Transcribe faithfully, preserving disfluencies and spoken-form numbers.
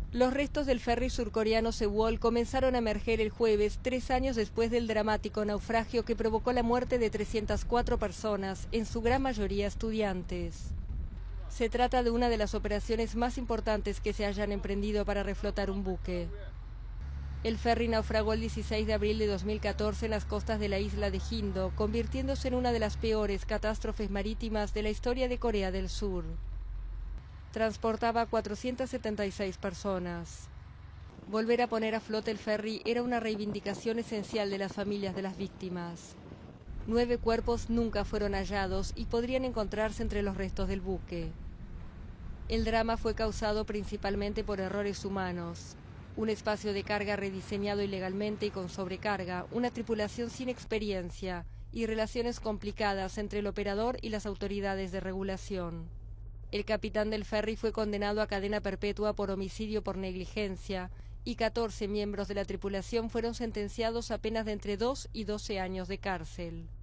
Los restos del ferry surcoreano Sewol comenzaron a emerger el jueves, tres años después del dramático naufragio que provocó la muerte de trescientas cuatro personas, en su gran mayoría estudiantes. Se trata de una de las operaciones más importantes que se hayan emprendido para reflotar un buque. El ferry naufragó el dieciséis de abril de dos mil catorce en las costas de la isla de Jindo, convirtiéndose en una de las peores catástrofes marítimas de la historia de Corea del Sur. Transportaba a cuatrocientas setenta y seis personas. Volver a poner a flote el ferry era una reivindicación esencial de las familias de las víctimas. Nueve cuerpos nunca fueron hallados y podrían encontrarse entre los restos del buque. El drama fue causado principalmente por errores humanos. Un espacio de carga rediseñado ilegalmente y con sobrecarga, una tripulación sin experiencia y relaciones complicadas entre el operador y las autoridades de regulación. El capitán del ferry fue condenado a cadena perpetua por homicidio por negligencia y catorce miembros de la tripulación fueron sentenciados a penas de entre dos y doce años de cárcel.